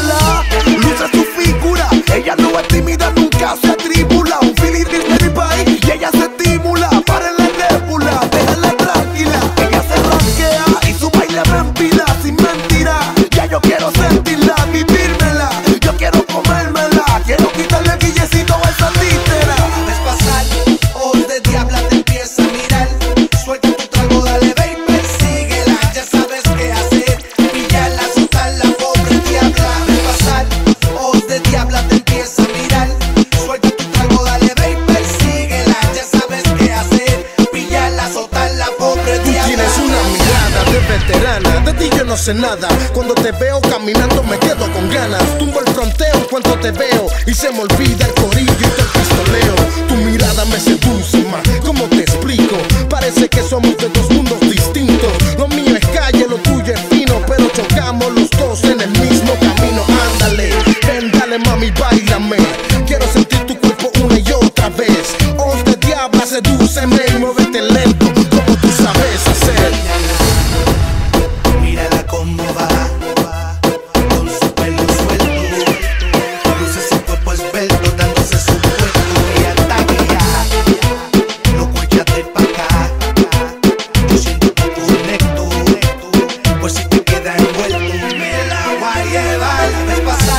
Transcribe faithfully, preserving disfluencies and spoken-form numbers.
Mírala, luce su figura. Ella no es tímida, nunca se atribula. Un feeling de mi país y ella se estimula. Para la nébula, déjala tranquila. Ella se ranquea y su baile me empila. Sin mentira, ya yo quiero sentirla, vivírmela. Yo quiero comérmela, quiero quitarle el guillecito a esa títera. Ves pasar, ojos de diabla te empieza a mirar. Suelta tu trago, dale ve y persíguela. Ya sabes qué hacer, pillarla, soltarla, pobre diabla. Ves pasar, ojos de diabla te empieza a mirar. Suelta tu trago, dale ve y persíguela. Ya sabes qué hacer, pillarla, soltarla, pobre Tú diabla. tienes una mirada de veterana, de ti yo no sé nada. Cuando te veo caminando me quedo con ganas. Tumbo el fronteo cuando te veo y se me olvida el corillo y el pistoleo. Tu mirada me seduce más, ¿cómo te explico? Parece que somos de dos mundos distintos. Lo mío es calle, lo tuyo es fino, pero chocamos los dos en el mismo camino. Ándale, ven, dale mami, báilame. Quiero sentir tu cuerpo una y otra vez. Ojos de diabla, sedúceme y muévete lento como tú sabes hacer. Mírala cómo va, con su pelo suelto. Luce su cuerpo esbelto, dándose su cuerpo. Ella está guía, loco, échate pa' acá. Yo siento que conecto, pues si te queda envuelto, me la voy a llevar. Ves pasar.